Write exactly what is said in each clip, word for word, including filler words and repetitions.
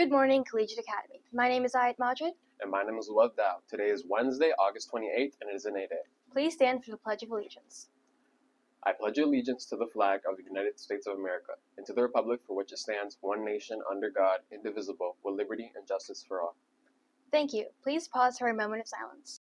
Good morning, Collegiate Academy. My name is Ayat Majid. And my name is Luav Dow. Today is Wednesday, August twenty-eighth, and it is an A Day. Please stand for the Pledge of Allegiance. I pledge allegiance to the flag of the United States of America, and to the republic for which it stands, one nation, under God, indivisible, with liberty and justice for all. Thank you. Please pause for a moment of silence.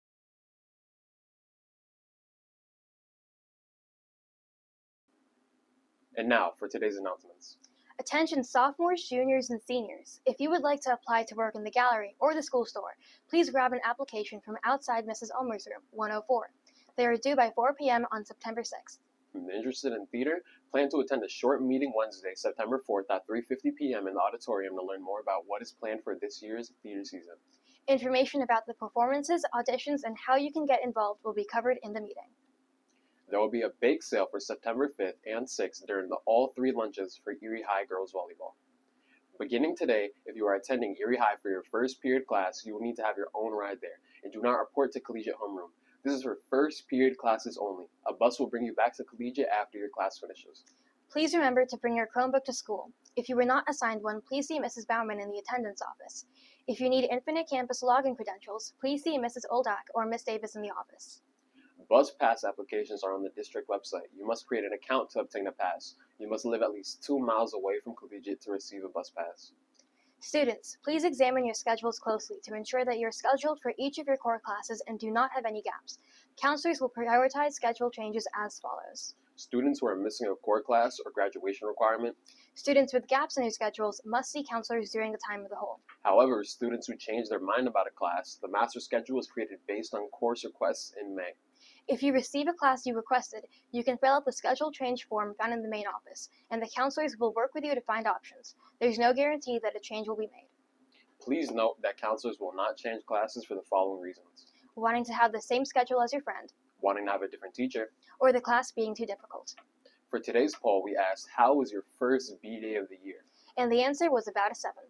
And now, for today's announcements. Attention sophomores, juniors, and seniors. If you would like to apply to work in the gallery or the school store, please grab an application from outside Missus Ulmer's room, one oh four. They are due by four p m on September sixth. If you're interested in theater, plan to attend a short meeting Wednesday, September fourth at three fifty p m in the auditorium to learn more about what is planned for this year's theater season. Information about the performances, auditions, and how you can get involved will be covered in the meeting. There will be a bake sale for September fifth and sixth during the all three lunches for Erie High Girls Volleyball. Beginning today, if you are attending Erie High for your first period class, you will need to have your own ride there, and do not report to Collegiate Homeroom. This is for first period classes only. A bus will bring you back to Collegiate after your class finishes. Please remember to bring your Chromebook to school. If you were not assigned one, please see Missus Bauman in the attendance office. If you need Infinite Campus login credentials, please see Missus Oldak or Miz Davis in the office. Bus pass applications are on the district website. You must create an account to obtain a pass. You must live at least two miles away from Collegiate to receive a bus pass. Students, please examine your schedules closely to ensure that you're scheduled for each of your core classes and do not have any gaps. Counselors will prioritize schedule changes as follows. Students who are missing a core class or graduation requirement. Students with gaps in their schedules must see counselors during the time of the hold. However, students who change their mind about a class, the master schedule is created based on course requests in May. If you receive a class you requested, you can fill out the schedule change form found in the main office, and the counselors will work with you to find options. There's no guarantee that a change will be made. Please note that counselors will not change classes for the following reasons: Wanting to have the same schedule as your friend, wanting to have a different teacher, or the class being too difficult. For today's poll, we asked, how was your first B Day of the year? And the answer was about a seven.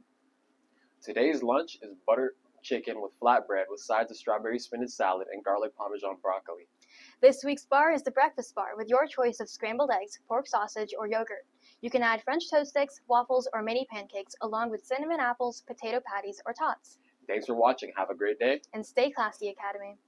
Today's lunch is butter chicken with flatbread with sides of strawberry spinach salad and garlic parmesan broccoli. This week's bar is the breakfast bar with your choice of scrambled eggs, pork sausage, or yogurt. You can add French toast sticks, waffles, or mini pancakes along with cinnamon apples, potato patties, or tots. Thanks for watching. Have a great day. And stay classy, Academy.